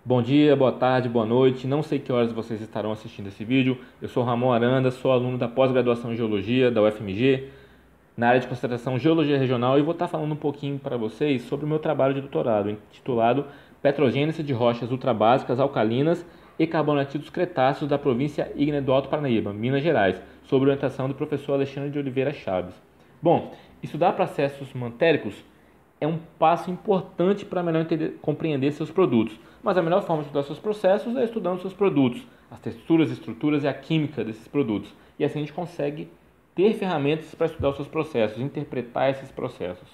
Bom dia, boa tarde, boa noite. Não sei que horas vocês estarão assistindo esse vídeo. Eu sou Ramon Aranda, sou aluno da pós-graduação em Geologia da UFMG, na área de concentração Geologia Regional, e vou estar falando um pouquinho para vocês sobre o meu trabalho de doutorado, intitulado Petrogênese de rochas ultrabásicas alcalinas e carbonatídeos cretáceos da província ígnea do Alto Parnaíba, Minas Gerais, sob orientação do professor Alexandre de Oliveira Chaves. Bom, estudar processos mantéricos é um passo importante para melhor compreender seus produtos, mas a melhor forma de estudar seus processos é estudando seus produtos, as texturas, estruturas e a química desses produtos. E assim a gente consegue ter ferramentas para estudar os seus processos, interpretar esses processos.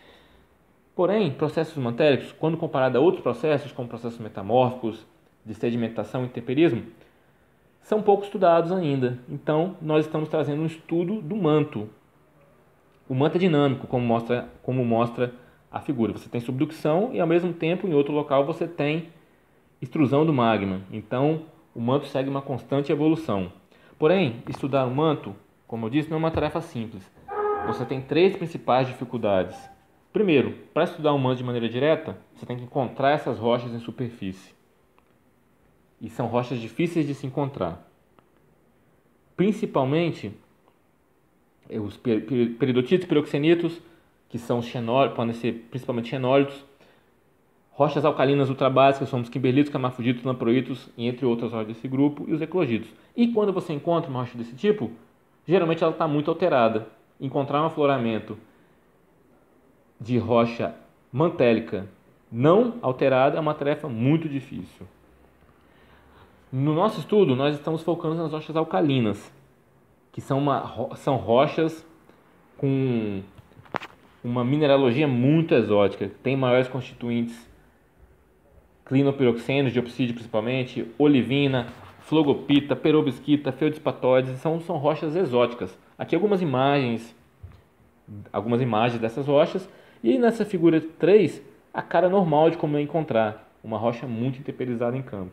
Porém, processos mantéricos, quando comparado a outros processos, como processos metamórficos, de sedimentação e temperismo, são pouco estudados ainda. Então, nós estamos trazendo um estudo do manto. O manto é dinâmico, como mostra a figura. Você tem subducção e, ao mesmo tempo, em outro local, você tem extrusão do magma. Então, o manto segue uma constante evolução. Porém, estudar o manto, como eu disse, não é uma tarefa simples. Você tem três principais dificuldades. Primeiro, para estudar o manto de maneira direta, você tem que encontrar essas rochas em superfície. E são rochas difíceis de se encontrar. Principalmente os peridotitos, piroxenitos, que são podem ser principalmente xenólitos, rochas alcalinas ultrabásicas, são os kimberlitos, camafoditos, lamproitos, entre outras rochas desse grupo, e os eclogitos. E quando você encontra uma rocha desse tipo, geralmente ela está muito alterada. Encontrar um afloramento de rocha mantélica não alterada é uma tarefa muito difícil. No nosso estudo, nós estamos focando nas rochas alcalinas, que são rochas com uma mineralogia muito exótica. Tem maiores constituintes clinopiroxenos, diopsídeo principalmente, olivina, flogopita, perobisquita, feldspatoides, são rochas exóticas. Aqui algumas imagens dessas rochas, e nessa figura 3, a cara normal de como é encontrar uma rocha muito temperizada em campo.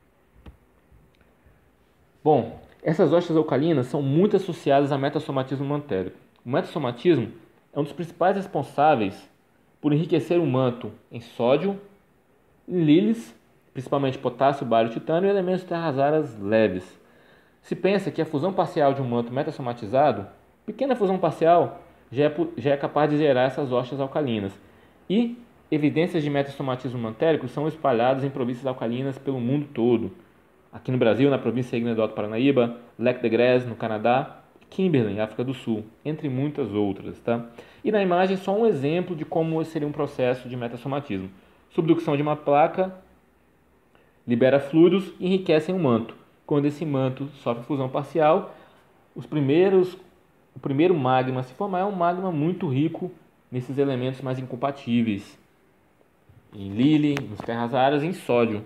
Bom, essas rochas alcalinas são muito associadas a metasomatismo mantérico. O metasomatismo é um dos principais responsáveis por enriquecer o manto em sódio, lílis, principalmente potássio, bário, titânio e elementos terras raras leves. Se pensa que a fusão parcial de um manto metasomatizado, pequena fusão parcial, já é capaz de gerar essas rochas alcalinas. E evidências de metasomatismo mantérico são espalhadas em províncias alcalinas pelo mundo todo. Aqui no Brasil, na província ígnea do Alto Parnaíba, Lac de Grèze, no Canadá, Kimberley, África do Sul, entre muitas outras. Tá? E na imagem, só um exemplo de como seria um processo de metasomatismo. Subducção de uma placa libera fluidos e enriquecem o manto. Quando esse manto sofre fusão parcial, o primeiro magma a se formar é um magma muito rico nesses elementos mais incompatíveis, em lili, nos terras raras e em sódio.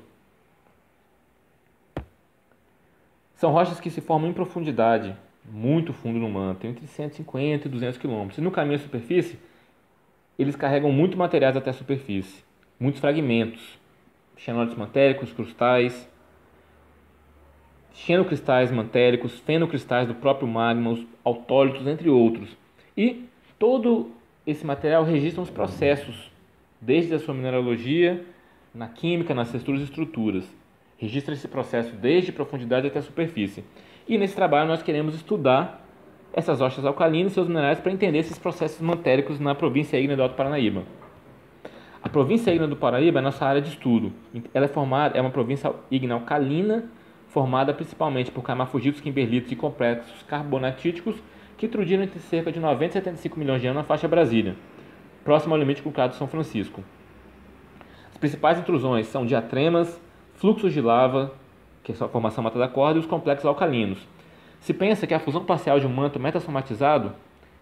São rochas que se formam em profundidade, muito fundo no manto, entre 150 e 200 km. E no caminho à superfície, eles carregam muito materiais até a superfície, muitos fragmentos, xenólitos mantéricos, crustais, xenocristais mantéricos, fenocristais do próprio magma, os autólitos, entre outros. E todo esse material registra os processos, desde a sua mineralogia, na química, nas texturas e estruturas. Registra esse processo desde profundidade até a superfície. E nesse trabalho nós queremos estudar essas rochas alcalinas e seus minerais para entender esses processos mantéricos na província ígnea do Alto Parnaíba. A província ígnea do Paraíba é a nossa área de estudo. Ela é uma província ígnea alcalina, formada principalmente por camafoditos, kimberlitos e complexos carbonatíticos que trudiram entre cerca de 90 e 75 milhões de anos na faixa Brasília, próximo ao limite com o Crato de São Francisco. As principais intrusões são diatremas, fluxos de lava, que é a formação mata da corda, e os complexos alcalinos. Se pensa que a fusão parcial de um manto metasomatizado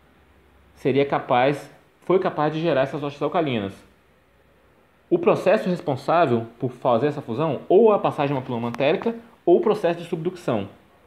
foi capaz de gerar essas rochas alcalinas. O processo responsável por fazer essa fusão, ou a passagem de uma pluma mantérica, ou o processo de subducção.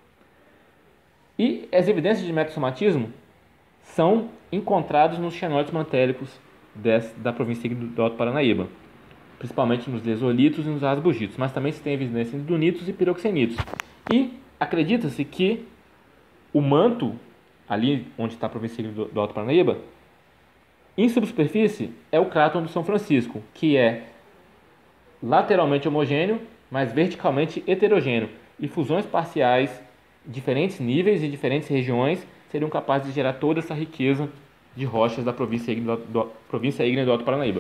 E as evidências de metasomatismo são encontradas nos xenólitos mantéricos da província do Alto Parnaíba, principalmente nos lesolitos e nos asbogitos, mas também se tem evidência de dunitos e piroxenitos. E acredita-se que o manto, ali onde está a província do Alto Parnaíba, em subsuperfície é o cráton do São Francisco, que é lateralmente homogêneo, mas verticalmente heterogêneo. E fusões parciais em diferentes níveis e diferentes regiões seriam capazes de gerar toda essa riqueza de rochas da província ígnea do Alto Paranaíba.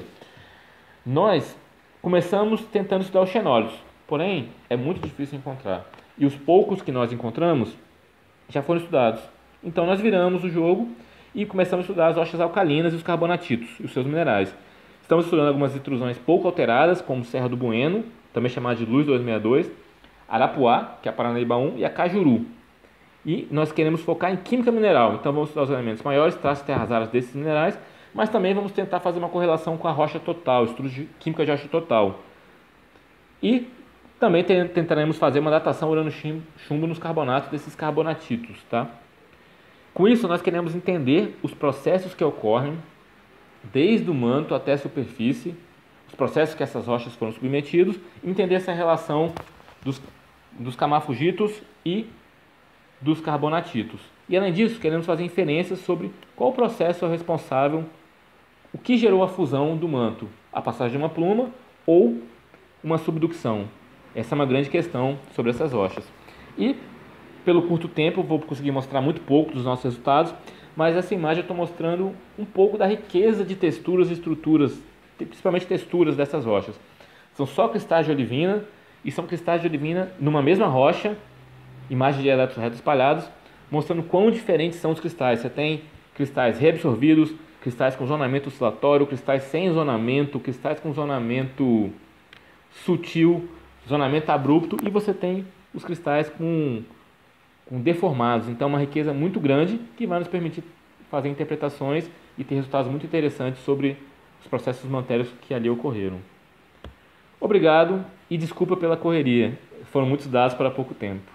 Nós começamos tentando estudar os xenólitos, porém é muito difícil encontrar. E os poucos que nós encontramos já foram estudados. Então nós viramos o jogo e começamos a estudar as rochas alcalinas e os carbonatitos e os seus minerais. Estamos estudando algumas intrusões pouco alteradas, como Serra do Bueno, também chamada de Luz 262, Arapuá, que é a Paranaíba 1, e a Cajuru. E nós queremos focar em química mineral, então vamos estudar os elementos maiores, traços e terras raras desses minerais, mas também vamos tentar fazer uma correlação com a rocha total, estudos de química de rocha total. E também tentaremos fazer uma datação urânio-chumbo nos carbonatos desses carbonatitos, tá? Com isso, nós queremos entender os processos que ocorrem desde o manto até a superfície, os processos que essas rochas foram submetidos, e entender essa relação dos camafugitos e dos carbonatitos. E além disso, queremos fazer inferências sobre qual o processo é o responsável, o que gerou a fusão do manto, a passagem de uma pluma ou uma subducção. Essa é uma grande questão sobre essas rochas. E, pelo curto tempo, vou conseguir mostrar muito pouco dos nossos resultados, mas essa imagem eu estou mostrando um pouco da riqueza de texturas e estruturas, principalmente texturas dessas rochas. São só cristais de olivina, e são cristais de olivina numa mesma rocha, imagens de elétrons retos espalhados, mostrando quão diferentes são os cristais. Você tem cristais reabsorvidos, cristais com zonamento oscilatório, cristais sem zonamento, cristais com zonamento sutil, zonamento abrupto, e você tem os cristais com deformados. Então, uma riqueza muito grande que vai nos permitir fazer interpretações e ter resultados muito interessantes sobre os processos mantérios que ali ocorreram. Obrigado e desculpa pela correria. Foram muitos dados para pouco tempo.